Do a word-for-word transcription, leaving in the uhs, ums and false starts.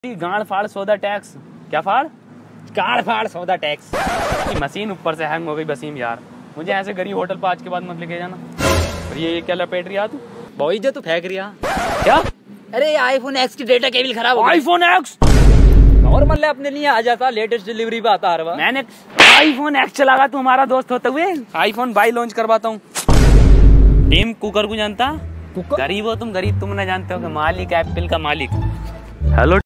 गाड़ फाड़ सौदा टैक्स। क्या फाड़? गाड़ फाड़ सौदा टैक्स। मशीन ऊपर से हैंग हो गई वसीम यार, मुझे ऐसे गरीब होटल पर आज के बाद मत लेके जाना। और ये ये क्या लपेट रही तू? बॉय जो तू फेंक रिया क्या? अरे आईफोन एक्स की डेटा केबल खराब हो गई। आईफोन एक्स नॉर्मल अपने लिए आ जाता, लेटेस्ट डिलीवरी पे आता हर बार। मैंने आईफोन एक्स चलागा, तू हमारा दोस्त होते हुए आईफोन बाई लॉन्च करवाता हूँ। टीम कुकर को जानता? गरीब हो तुम, गरीब तुम ना जानते हो कि मालिक एप्पल का मालिक। हेलो